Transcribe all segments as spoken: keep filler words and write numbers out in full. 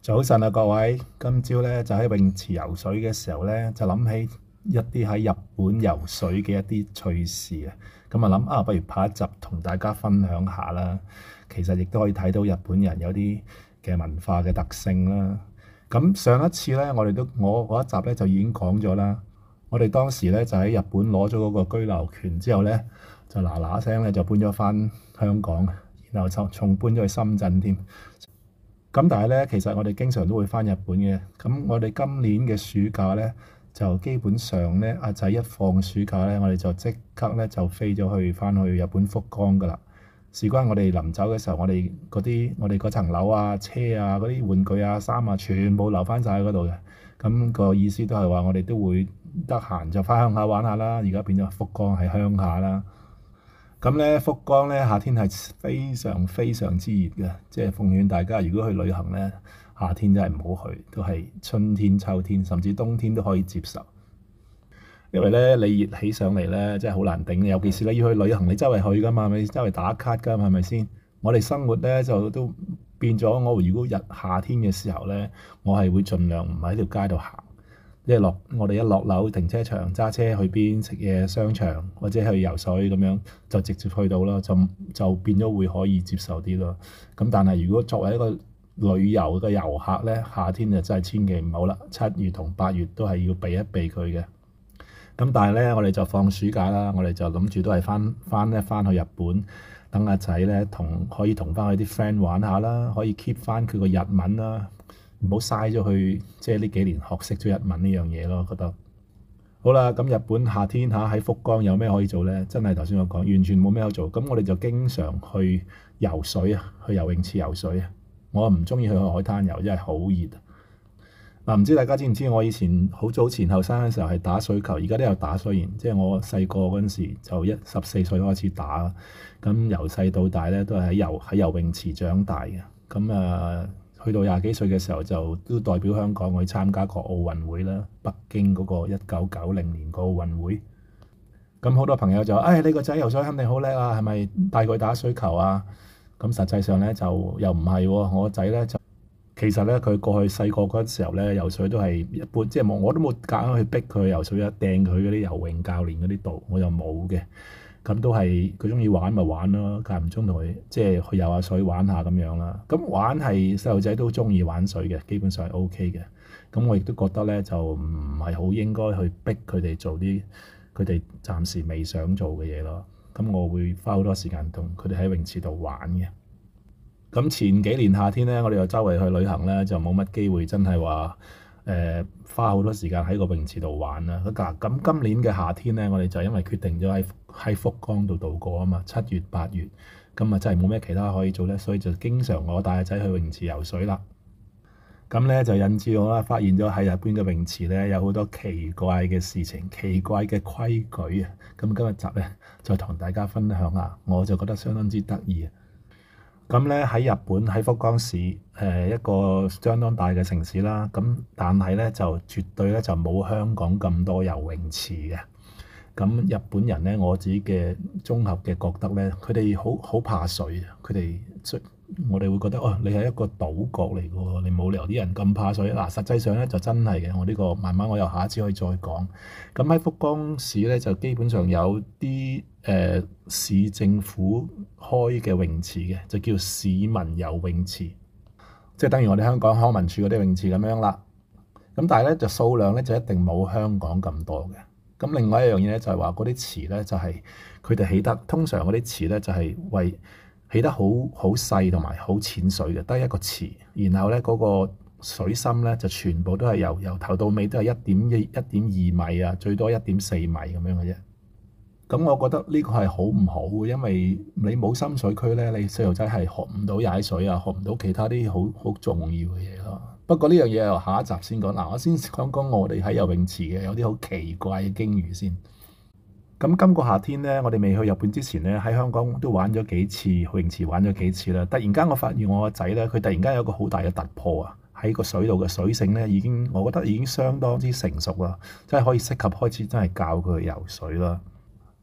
早晨啊，各位！今朝咧就喺泳池游水嘅時候咧，就諗起一啲喺日本游水嘅一啲趣事啊。咁啊諗啊，不如拍一集同大家分享下啦。其實亦都可以睇到日本人有啲嘅文化嘅特性啦。咁上一次咧，我哋都我嗰一集咧就已經講咗啦。我哋當時咧就喺日本攞咗嗰個居留權之後咧，就嗱嗱聲咧就搬咗返香港，然後就仲搬咗去深圳添。咁但係咧，其實我哋經常都會返日本嘅。咁我哋今年嘅暑假咧，就基本上咧，阿仔一放暑假咧，我哋就即刻咧就飛咗去返去日本福岡噶啦。事關我哋臨走嘅時候，我哋嗰啲我哋嗰層樓啊、車啊、嗰啲玩具啊、衫啊，全部留返晒喺嗰度嘅。咁個意思都係話，我哋都會得閒就返鄉下玩下啦。而家變咗福岡係鄉下啦。咁咧，福岡咧夏天係非常非常之熱嘅，即係奉勸大家，如果去旅行咧，夏天真係唔好去，都係春天、秋天甚至冬天都可以接受。因為咧你熱起上嚟咧，真係好難頂，尤其是你要去旅行，你周圍去噶嘛，你周圍打卡噶嘛，係咪先？我哋生活咧就都變咗，我如果日夏天嘅時候咧，我係會盡量唔喺條街度行。即係落我哋一落樓停車場揸車去邊食嘢商場或者去游水咁樣就直接去到啦，就就變咗會可以接受啲咯。咁但係如果作為一個旅遊嘅遊客咧，夏天就真係千祈唔好啦。七月同八月都係要避一避佢嘅。咁但係咧，我哋就放暑假啦，我哋就諗住都係翻翻咧翻去日本，等阿仔咧同可以同翻佢啲 friend 玩下啦，可以 keep 翻佢個日文啦。唔好嘥咗去，即係呢幾年學識咗日文呢樣嘢咯。覺得好啦，咁日本夏天嚇喺福岡有咩可以做呢？真係頭先我講，完全冇咩可以做。咁我哋就經常去游水啊，去游泳池游水啊。我唔中意去海灘游，因為好熱啊。嗱，唔知大家知唔知我以前好早前後生嘅時候係打水球，而家都有打。雖然即係我細個嗰陣時就一十四歲開始打，咁由細到大咧都係喺游喺游泳池長大嘅。咁啊〜去到廿幾歲嘅時候，就都代表香港去參加過奧運會啦。北京嗰個一九九零年個奧運會，咁好多朋友就話：唉、哎，你個仔游水肯定好叻啊，係咪帶佢打水球啊？咁實際上咧就又唔係喎。我個仔咧就其實咧佢過去細個嗰陣時候咧游水都係一般，即係冇我都冇夾硬去逼佢游水啊，掟佢嗰啲游泳教練嗰啲度，我又冇嘅。咁都係佢中意玩咪玩咯，間唔中同佢即係去游下水玩下咁樣啦。咁玩係細路仔都中意玩水嘅，基本上係 O K 嘅。咁我亦都覺得咧就唔係好應該去逼佢哋做啲佢哋暫時未想做嘅嘢咯。咁我會花好多時間同佢哋喺泳池度玩嘅。咁前幾年夏天咧，我哋又周圍去旅行咧，就冇乜機會真係話誒花好多時間喺個泳池度玩啦。咁今年嘅夏天咧，我哋就因為決定咗喺喺福岡度度過啊嘛，七月八月，咁啊真係冇咩其他可以做咧，所以就經常我帶阿仔去泳池游水啦。咁咧就引致我啦，發現咗喺日本嘅泳池咧有好多奇怪嘅事情、奇怪嘅規矩啊。咁今日集咧就同大家分享下，我就覺得相當之得意啊。咁咧喺日本喺福岡市，誒、呃、一個相當大嘅城市啦。咁但係咧就絕對咧就冇香港咁多游泳池嘅。咁日本人咧，我自己嘅綜合嘅覺得咧，佢哋好好怕水啊！佢哋我哋會覺得哦，你係一個島國嚟嘅喎，你冇理由啲人咁怕水。嗱、啊，實際上咧就真係嘅。我呢、這個慢慢我又下一次可以再講。咁喺福岡市咧，就基本上有啲誒、呃、市政府開嘅泳池嘅，就叫市民游泳池，即係等於我哋香港康文署嗰啲泳池咁樣啦。咁但係咧就數量咧就一定冇香港咁多嘅。咁另外一樣嘢咧就係話嗰啲池咧就係佢哋起得，通常嗰啲池咧就係為起得好好細同埋好淺水嘅，得一個池，然後咧嗰個水深咧就全部都係由由頭到尾都係一點一、一點二米啊，最多一點四米咁樣嘅啫。咁我覺得呢個係好唔好嘅，因為你冇深水區咧，你細路仔係學唔到踩水啊，學唔到其他啲好好重要嘅嘢咯。不過呢樣嘢又下一集先講。嗱，我先講講我哋喺游泳池嘅有啲好奇怪嘅經驗先。咁今個夏天咧，我哋未去日本之前咧，喺香港都玩咗幾次去泳池玩咗幾次啦。突然間我發現我個仔咧，佢突然間有個好大嘅突破啊！喺個水度嘅水性咧，已經我覺得已經相當之成熟啦，真係可以適合開始真係教佢游水啦。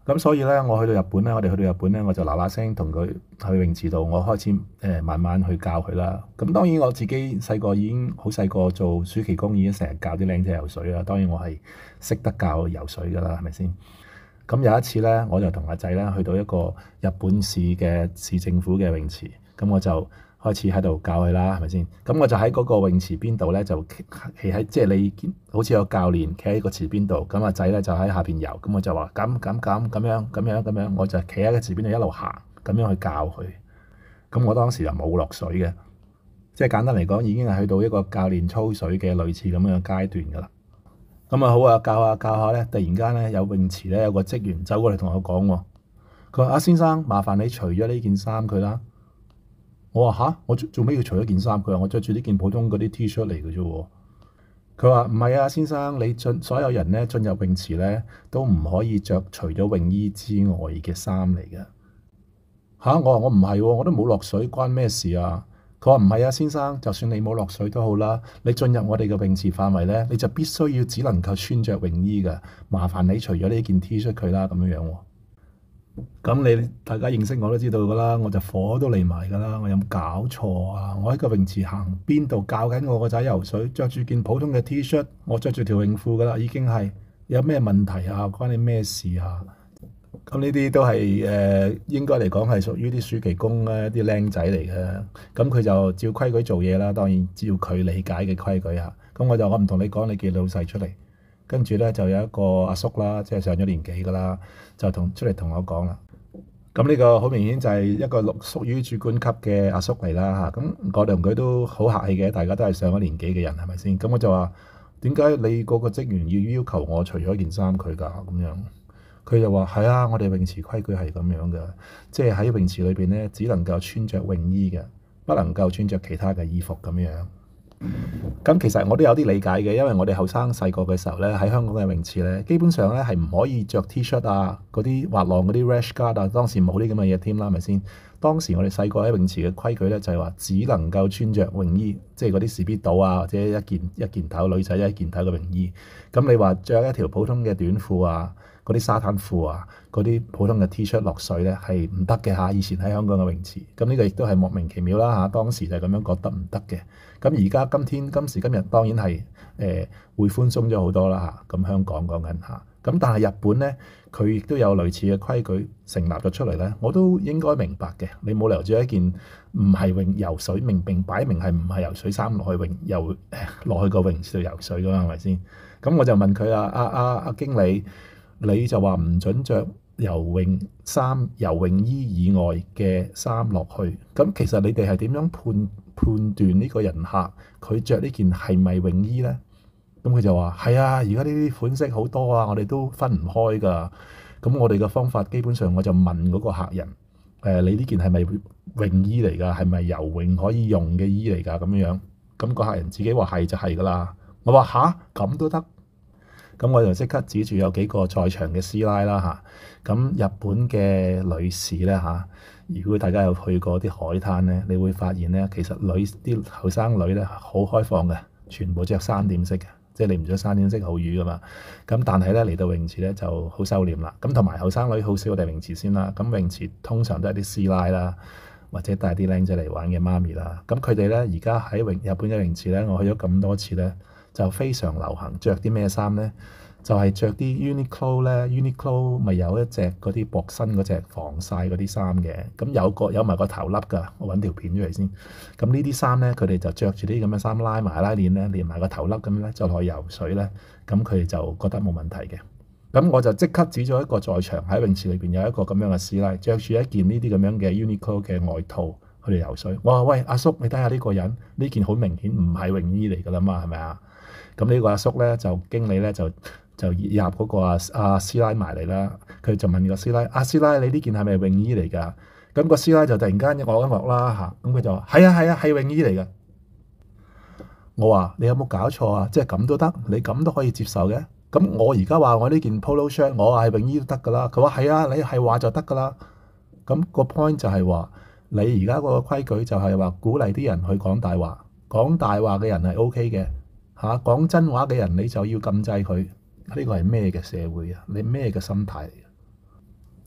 咁所以咧，我去到日本咧，我哋去到日本咧，我就嗱嗱聲同佢去泳池度，我開始誒、呃、慢慢去教佢啦。咁當然我自己細個已經好細個做暑期工，已經成日教啲靚仔游水啦。當然我係識得教游水噶啦，係咪先？咁有一次咧，我就同阿仔咧去到一個日本市嘅市政府嘅泳池，咁我就開始喺度教佢啦，係咪先？咁我就喺嗰個泳池邊度咧，就企喺即係你見好似有教練企喺個池邊度，咁阿仔咧就喺下邊游，咁我就話咁咁咁咁樣咁樣咁樣，我就企喺個池邊度一路行，咁樣去教佢。咁我當時就冇落水嘅，即係簡單嚟講，已經係去到一個教練操水嘅類似咁樣嘅階段㗎啦。咁啊好啊，教下教下咧，突然間咧有泳池咧有個職員走過嚟同我講喎，佢話阿先生，麻煩你除咗呢件衫佢啦。我話吓，我做做咩要除咗件衫？佢話我着住呢件普通嗰啲 T 恤嚟嘅啫喎。佢話唔係啊，先生，你進所有人咧進入泳池咧都唔可以着除咗泳衣之外嘅衫嚟嘅。吓，我話我唔係喎，我都冇落水，關咩事啊？佢話唔係啊，先生，就算你冇落水都好啦，你進入我哋嘅泳池範圍咧，你就必須要只能夠穿着泳衣嘅。麻煩你除咗呢件 T 恤佢啦，咁樣樣喎。咁你大家認識我都知道㗎啦，我就火都嚟埋㗎啦。我有冇搞錯啊？我喺個泳池行邊度教緊我個仔游水，着住件普通嘅 T 恤，我着住條泳褲㗎啦，已經係有咩問題啊？關你咩事啊？咁呢啲都係誒、呃、應該嚟講係屬於啲暑期工咧，啲僆仔嚟嘅。咁佢就照規矩做嘢啦，當然照佢理解嘅規矩嚇。咁我就我唔同你講，你叫老細出嚟。跟住咧就有一個阿叔啦，即係上咗年紀㗎啦，就同出嚟同我講啦。咁呢個好明顯就係一個屬於主管級嘅阿叔嚟啦嚇。咁我同佢都好客氣嘅，大家都係上咗年紀嘅人係咪先？咁我就話點解你嗰個職員要要求我除咗件衫佢㗎咁樣？佢就話係啊，我哋泳池規矩係咁樣嘅，即係喺泳池裏邊咧，只能夠穿着泳衣嘅，不能夠穿着其他嘅衣服咁樣。咁其實我都有啲理解嘅，因為我哋後生細個嘅時候咧，喺香港嘅泳池咧，基本上咧係唔可以着 T 恤啊，嗰啲滑浪嗰啲 rash guard 啊，當時冇啲咁嘅嘢添啦，係咪先？當時我哋細個喺泳池嘅規矩咧，就係話只能夠穿着泳衣，即係嗰啲士必島啊，或者一件一件頭女仔一件頭嘅泳衣。咁你話着一條普通嘅短褲啊，嗰啲沙灘褲啊，嗰啲普通嘅 T 恤落水咧係唔得嘅嚇。以前喺香港嘅泳池，咁呢個亦都係莫名其妙啦嚇。當時就咁樣覺得唔得嘅。咁而家今天今時今日當然係誒、呃、會寬鬆咗好多啦嚇。咁香港講緊嚇，咁但係日本咧，佢亦都有類似嘅規矩成立咗出嚟咧，我都應該明白嘅。你冇理由着一件唔係泳游水，明明擺明係唔係游水衫落去泳游落去個泳池度游水噶嘛，係咪先？咁我就問佢啊，阿阿阿經理，你就話唔準着游泳衫、游泳衣以外嘅衫落去。咁其實你哋係點樣判判斷呢個人客佢着呢件係咪泳衣咧？咁佢就話係啊，而家呢啲款式好多啊，我哋都分唔開㗎。咁我哋嘅方法基本上我就問嗰個客人，誒、呃、你呢件係咪泳衣嚟㗎？係咪游泳可以用嘅衣嚟㗎？咁樣樣，咁個客人自己話係就係㗎啦。我話吓，咁都得？咁我就即刻指住有幾個在場嘅師奶啦嚇。咁日本嘅女士咧嚇，如果大家有去過啲海灘咧，你會發現咧，其實女啲後生女咧好開放嘅，全部着三點式嘅。即係你唔着三點式好瘀㗎嘛，咁但係咧嚟到泳池咧就好收斂啦。咁同埋後生女好少我哋泳池先啦。咁泳池通常都係啲師奶啦，或者帶啲靚仔嚟玩嘅媽咪啦。咁佢哋咧而家喺泳日本嘅泳池咧，我去咗咁多次咧，就非常流行着啲咩衫咧？就係着啲 Uniqlo 咧 ，Uniqlo 咪有一隻嗰啲薄身嗰隻防曬嗰啲衫嘅，咁有個有埋個頭笠㗎，我揾條片出嚟先。咁呢啲衫咧，佢哋就着住啲咁嘅衫拉埋拉鏈咧，連埋個頭笠咁咧，就落去游水咧，咁佢哋就覺得冇問題嘅。咁我就即刻指咗一個在場喺泳池裏邊有一個咁樣嘅師奶，着住一件呢啲咁樣嘅 Uniqlo 嘅外套去游水。我話喂，阿叔，你睇下呢個人，呢件好明顯唔係泳衣嚟㗎啦嘛，係咪啊？咁呢個阿叔咧就經理咧就。就入嗰個阿阿師奶埋嚟啦，佢就問個師奶：阿師奶，你呢件係咪泳衣嚟㗎？咁個師奶就突然間一惡一惡啦嚇，咁佢就話：係啊係啊係泳衣嚟嘅。我話：你有冇搞錯啊？即係咁都得，你咁都可以接受嘅？咁我而家話我呢件 polo shirt，我話係泳衣都得㗎啦。佢話係啊，你係話就得㗎啦。咁個 point 就係話，你而家個規矩就係話鼓勵啲人去講大話，講大話嘅人係 OK 嘅嚇，講真話嘅人你就要禁制佢。呢個係咩嘅社會啊？你咩嘅心態嚟嘅？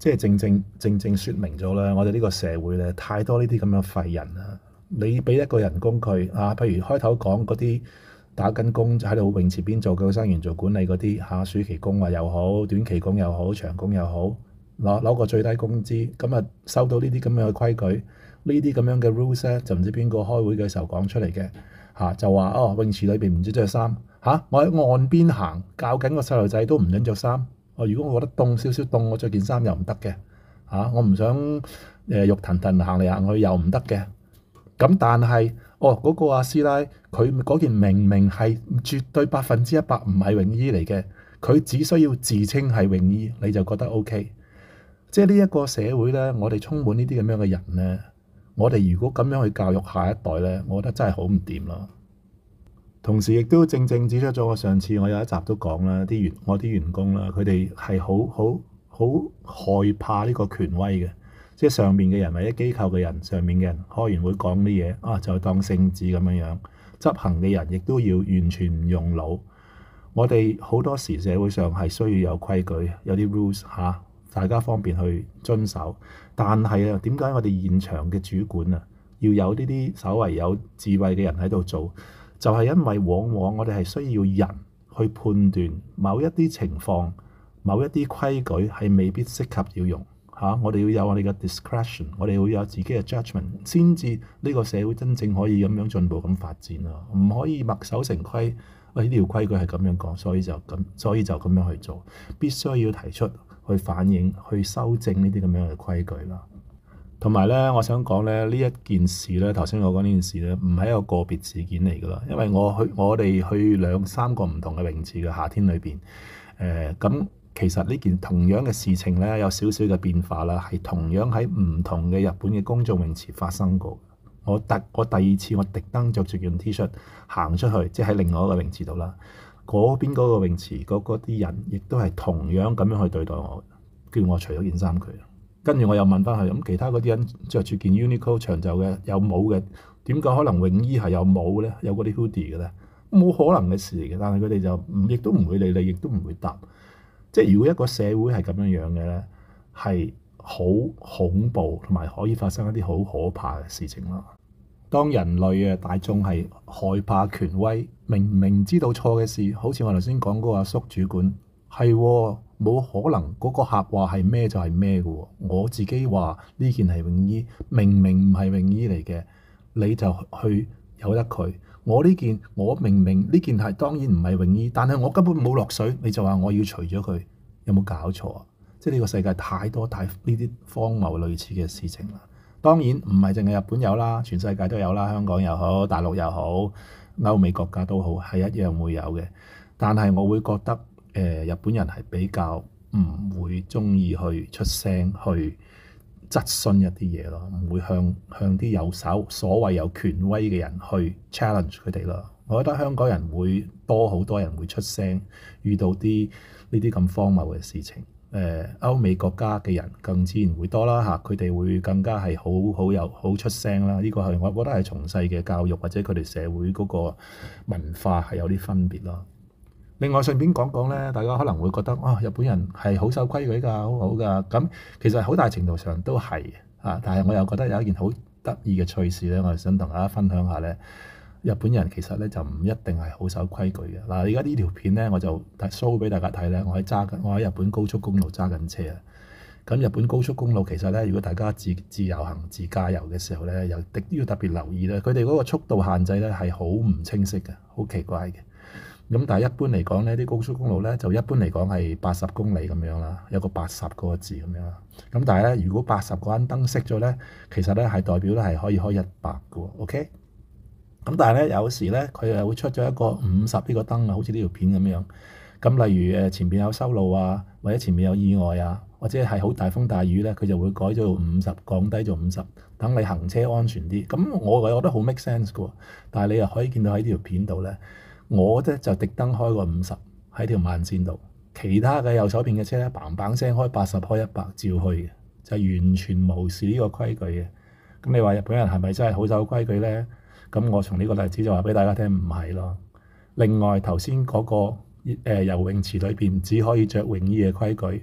即係正正正正説明咗咧，我哋呢個社會咧太多呢啲咁樣廢人啦。你俾一個人工佢啊，譬如開頭講嗰啲打緊工喺度泳池邊做救生員做管理嗰啲嚇，暑期工啊又好，短期工又好，長工又好，攞攞個最低工資，咁啊收到呢啲咁樣嘅規矩，呢啲咁樣嘅 rules 咧，就唔知邊個開會嘅時候講出嚟嘅嚇，就話哦泳池裏邊唔准着衫嚇，我喺岸邊行教緊個細路仔都唔准着衫。哦，如果我覺得凍少少凍，我着件衫又唔得嘅嚇，我唔想誒、呃、肉騰騰行嚟行去又唔得嘅。咁但係哦嗰、嗰個阿師奶佢嗰件明明係絕對百分之一百唔係泳衣嚟嘅，佢只需要自稱係泳衣，你就覺得 OK。即係呢一個社會咧，我哋充滿呢啲咁樣嘅人咧，我哋如果咁樣去教育下一代咧，我覺得真係好唔掂咯。同時亦都正正指出咗，我上次我有一集都講啦，啲員我啲員工啦，佢哋係好好好害怕呢個權威嘅，即係上面嘅人或者機構嘅人，上面嘅人開完會講啲嘢啊，就當聖旨咁樣樣，執行嘅人亦都要完全唔用腦。我哋好多時社會上係需要有規矩，有啲 rules 嚇、啊，大家方便去遵守。但係啊，點解我哋現場嘅主管啊，要有呢啲稍為有智慧嘅人喺度做？就係因為往往我哋係需要人去判斷某一啲情況、某一啲規矩係未必適合要用嚇、啊。我哋要有我哋嘅 discretion，我哋要有自己嘅 judgment，先至呢個社會真正可以咁樣進步咁發展啊！唔可以墨守成規。喂，呢條規矩係咁樣講，所以就咁，所以就咁樣去做。必須要提出去反映、去修正呢啲咁樣嘅規矩啦。同埋咧，我想講咧，呢一件事咧，頭先我講呢件事咧，唔係一個個別事件嚟㗎啦。因為我去我哋去兩三個唔同嘅泳池嘅夏天裏邊，誒、呃、咁其實呢件同樣嘅事情咧，有少少嘅變化啦，係同樣喺唔同嘅日本嘅公眾泳池發生過。我特我第二次我特登着住件 T 恤行出去，即係喺另外一個泳池度啦。嗰邊嗰個泳池嗰啲人亦都係同樣咁樣去對待我，叫我除咗件衫佢。跟住我又問翻佢，咁其他嗰啲人着住件 Uniqlo 長袖嘅有帽嘅，點解可能泳衣係有帽咧？有嗰啲 hoodie 嘅咧？冇可能嘅事嚟嘅。但係佢哋就唔亦都唔會理你，亦都唔會答。即係如果一個社會係咁樣樣嘅咧，係好恐怖，同埋可以發生一啲好可怕嘅事情咯。當人類嘅大眾係害怕權威，明明知道錯嘅事，好似我頭先講嗰個阿叔主管，係冇可能嗰個客話係咩就係咩嘅喎。我自己話呢件係泳衣，明明唔係泳衣嚟嘅，你就去由得佢。我呢件我明明呢件係當然唔係泳衣，但係我根本冇落水，你就話我要除咗佢，有冇搞錯啊？即係呢個世界太多太呢啲荒謬類似嘅事情啦。當然唔係淨係日本有啦，全世界都有啦，香港又好，大陸又好，歐美國家都好，係一樣會有嘅。但係我會覺得，誒、呃、日本人係比較唔會鍾意去出聲去質詢一啲嘢咯，唔會向向啲有手所謂有權威嘅人去 challenge 佢哋咯。我覺得香港人會多好多人會出聲，遇到啲呢啲咁荒謬嘅事情。誒、呃、歐美國家嘅人更自然會多啦嚇，佢哋會更加係好好有好出聲啦。呢、這個係我覺得係從細嘅教育或者佢哋社會嗰個文化係有啲分別咯。另外順便講講咧，大家可能會覺得啊、哦，日本人係好守規矩㗎，好好㗎。咁其實好大程度上都係啊，但係我又覺得有一件好得意嘅趣事咧，我係想同大家分享下咧。日本人其實咧就唔一定係好守規矩嘅。嗱，而家呢條片咧我就 show 俾大家睇咧，我喺揸緊，我喺日本高速公路揸緊車啊。咁日本高速公路其實咧，如果大家自自由行、自駕遊嘅時候咧，又特要特別留意咧，佢哋嗰個速度限制咧係好唔清晰嘅，好奇怪嘅。咁但係一般嚟講咧，啲高速公路咧就一般嚟講係八十公里咁樣啦，有個八十個字咁樣啦。咁但係咧，如果八十個盞燈熄咗咧，其實咧係代表咧係可以開一百嘅喎。OK。咁但係咧，有時咧佢又會出咗一個五十呢個燈啊，好似呢條片咁樣。咁例如誒前邊有修路啊，或者前面有意外啊，或者係好大風大雨咧，佢就會改咗做五十，降低做五十，等你行車安全啲。咁我又覺得好 make sense 嘅喎。但係你又可以見到喺呢條片度咧，我咧就特登開個五十喺條慢線度，其他嘅右手邊嘅車咧嘭嘭聲開八十開一百照去嘅，就係完全無視呢個規矩嘅。咁你話日本人係咪真係好守規矩咧？咁我從呢個例子就話俾大家聽，唔係咯。另外頭先嗰個誒游泳池裏邊只可以着泳衣嘅規矩，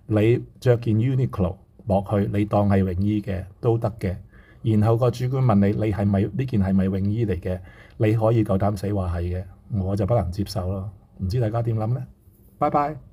你着件 Uniqlo 落去，你當係泳衣嘅都得嘅。然後個主管問你，你係咪呢件係咪泳衣嚟嘅？你可以夠膽死話係嘅，我就不能接受咯。唔知大家點諗呢？拜拜。